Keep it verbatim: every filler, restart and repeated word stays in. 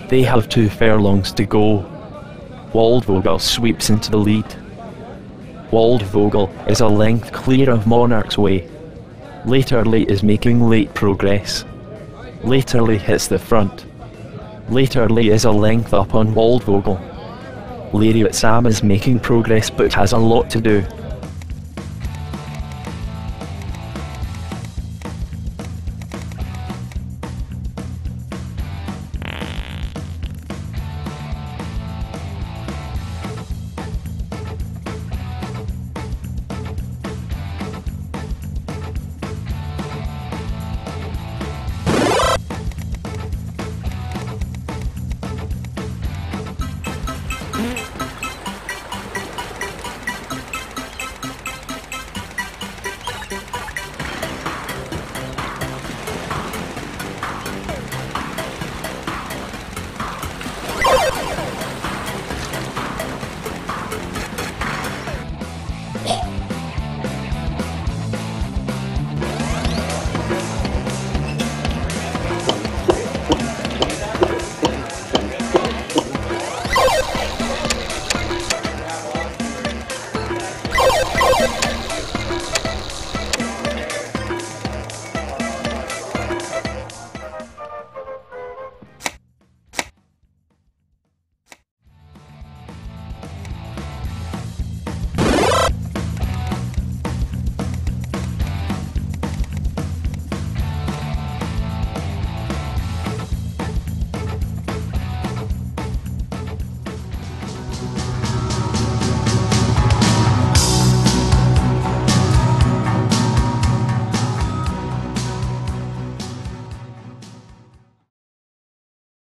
They have two furlongs to go. Waldvogel sweeps into the lead. Waldvogel is a length clear of Monarch's Way. Laterly is making late progress. Laterly hits the front. Laterly is a length up on Waldvogel. Lariat Sam is making progress but has a lot to do.